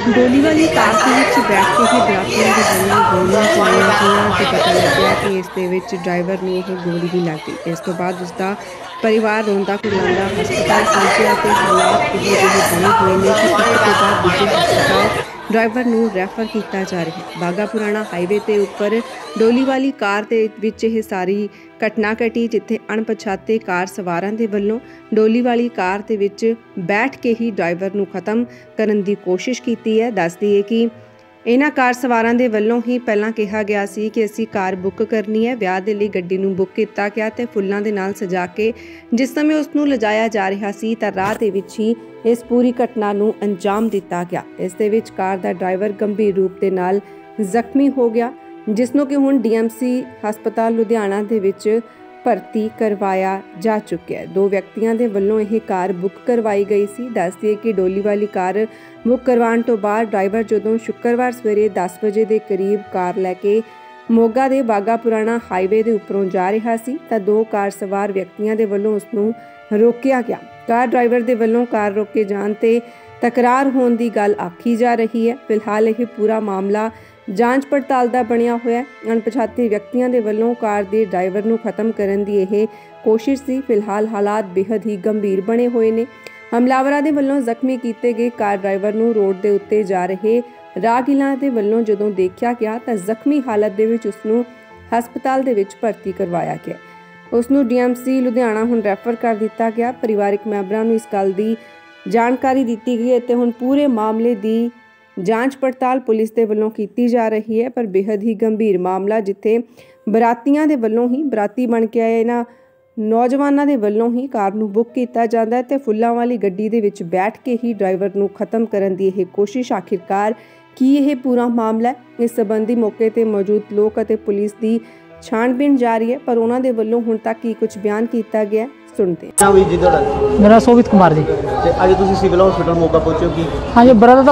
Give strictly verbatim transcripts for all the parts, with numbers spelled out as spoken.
डोली वाली कार के विच बैठ के ही बरातियों के वल्लों गोलियां चलाईਆਂ गईਆਂ ਤੇ पता लग्या कि इस दे विच ड्राइवर ਨੂੰ ਉਹ ਗੋਲੀ ਵੀ ਲੱਗ ਗਈ। ਇਸ ਤੋਂ ਬਾਅਦ ਉਸਦਾ परिवार रोंदा कुरलांदा हस्पताल पहुंचा तो हालात ਇਹੋ ਜਿਹੇ बने हुए ने कि एक तो बाद दूजे हस्पताल ड्राइवर ਨੂੰ रैफर किया जा रहा है। बागा पुराना हाईवे के उपर डोली वाली कार के विच यह सारी घटना घटी जिथे अणपछाते कार सवारां दे वल्लों डोली वाली कार के विच बैठ के ही ड्राइवर ਨੂੰ खत्म करन दी कोशिश की है। दस दईए कि इन्हां कार सवारां दे वल्लों ही पहलां कहा गया सी कि असीं कार बुक करनी है, विआह दे लई गड्डी नूं बुक किया गया ते फुल्लां दे नाल सजा के जिस समय उसनूं लिजाया जा रहा सी तां राह दे विच ही इस पूरी घटना नूं अंजाम दिता गया। इस दे विच कार दा ड्राइवर गंभीर रूप दे नाल जख्मी हो गया, जिसनूं कि हुण डी एम सी हस्पताल लुधियाना दे विच भर्ती करवाया जा चुका है। दो व्यक्तियों के वलों यह कार बुक करवाई गई सी। दस दिए कि डोली वाली कार बुक करवाने तो बाद ड्राइवर जदों शुक्रवार सवेरे दस बजे के करीब कार लैके मोगा के बागा पुराना हाईवे के उपरों जा रहा सी तां दो कार सवार व्यक्तियों के वलों उसनूं रोकिया गया। कार ड्राइवर के वलों कार रोके जाण ते तकरार होने की गल आखी जा रही है। फिलहाल यह पूरा मामला जांच पड़ताल का बनिया होया। अणपछाते व्यक्तियों के वलों कार के ड्राइवर नूं खत्म करने की यह कोशिश सी। फिलहाल हालात बेहद ही गंभीर बने हुए ने। हमलावरां दे वलों जख्मी किए गए कार ड्राइवर नूं रोड के उत्ते जा रहे राहगीरां दे वलों जदों देखा गया तां जख्मी हालत दे विच उसनूं हस्पताल दे विच भर्ती करवाया गया। उसनूं डी एम सी लुधियाना हुण रैफर कर दिता गया। परिवारक मैंबरां नूं इस गल की जानकारी दी गई है ते हुण पूरे मामले की जांच पड़ताल पुलिस के वलों की जा रही है। पर बेहद ही गंभीर मामला जिथे बरातियों के वलों ही बराती बन के आए इन्हां नौजवानों के वलों ही कार नूं बुक किया जाता है तो फुल्लां वाली गड्डी दे विच बैठ के ही ड्राइवर नूं खत्म करने की यह कोशिश आखिरकार की यह पूरा मामला है। इस संबंधी मौके पर मौजूद लोग और पुलिस की छाणबीन जारी है, पर उन्होंने वलों हुण तक की कुछ बयान किया गया सुनते हैं। मेरा सोवित कुमार जी। अज तुसीं सिविल हॉस्पिटल मोगा पहुंचे कि हाँ जी, ब्रदर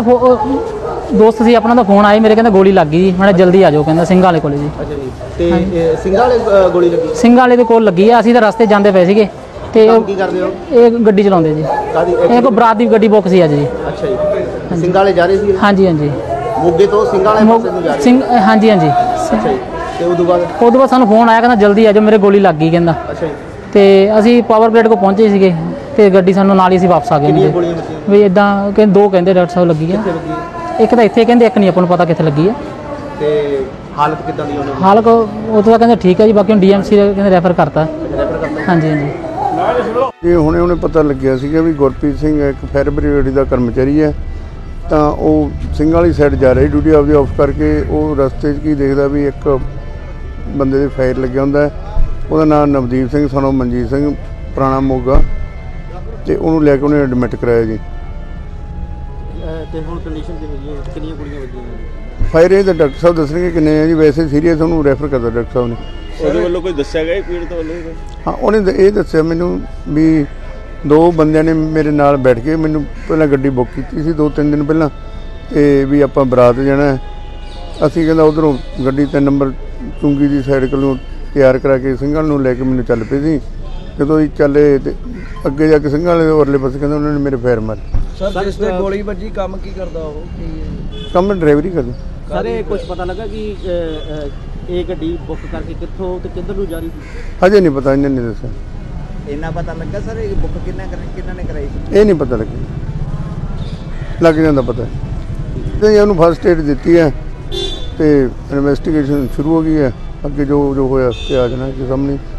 का दोस्त सी अपना, फोन आया मेरे, कहते गोली लग गई जी, मैं जल्दी आ जाओ, कहता सिंघा वाले कोले जी। अच्छा जी, ते सिंघा वाले गोली लगी? सिंघा वाले दे कोल लगी है। असीं तां रस्ते जांदे पए सीगे ते की करदे हो? एक गड्डी चलाउंदे जी। एक कोई बरात दी गड्डी बुक सी अज जी। अच्छा जी, सिंघा वाले जा रहे सी? हाँ जी हाँ जी, मोगे तो सिंघा वाले पासे नूं जा रहे? सिंह हाँ जी हाँ जी। अच्छा जी, ते उदों बाद उदों बाद सानूं फोन आया, कहता जल्दी आ जाओ, मेरे गोली लग गई कहंदा। अच्छा जी, तो असी पावर प्लेट को पहुंचे सीगे ते गड्डी सानूं नाल ही असीं वापस आ गए भी इदां कि दो कहंदे डॉक्टर साहब लगी है। एक तो इत्थे कहंदे, एक नहीं अपन पता कित्थे लगी है। ते हालत किदां दी उन्हां दी? हालत वो तो कहंदे ठीक है जी, बाकी डी एम सी कहंदे रैफर करता। हाँ जी हाँ जी, ये हुणे हुणे पता लग्या सीगा भी गुरप्रीत सिंह एक फायर ब्रिगेड का कर्मचारी है, तो वह सिंघ वाली साइड जा रही ड्यूटी आपकी ऑफ करके, वो रस्ते की देखता भी एक बंदे दे फायर लग्या हुंदा है। ਉਹਦਾ नाम नवदीप सिंह सनो मनजीत सिंह पुराना मोगा, तो उन्होंने लैके उन्हें एडमिट कराया जी। फायर ये तो डॉक्टर साहब दसणगे किन्ने है जी, वैसे सीरीयस उन्होंने रैफर करता डॉक्टर साहब ने। हाँ, उन्हें ये दस्सिया मैनू भी दो बंदियां ने मेरे नाल बैठ के मैनू पहला गड्डी बुक की सी दो तीन दिन पहला, तो भी आपां बरात जाना है। असीं कहंदा उधरों गड्डी तीन नंबर चुंगी की साइड कोलों तैयार करा के सिंघा नूं लैके मैनू चल पे सी। जदों ही चले तो अगे जाके सिंघा वाले उरले पासे कहंदे उन्होंने मेरे फैर मारे। सर जिस ते गोली बजी काम की करदा हो? काम ड्राइवरी करदा। सर कुछ पता लगा कि ये गड्डी बुक करके कित्थों ते किधर नूं जा रही थी? अजे नहीं पता, इन्हें नहीं दस्सिया। इन्ना पता लगा सर ये बुक किन्ने कर किन्ना ने कराई थी? ये नहीं पता लगे, लग जाता पता तो ये उन्होंने फर्स्ट एड दी है तो इन्वेस्टिगेशन शुरू हो गई है। अगे जो जो होया आ जाना कि सामने।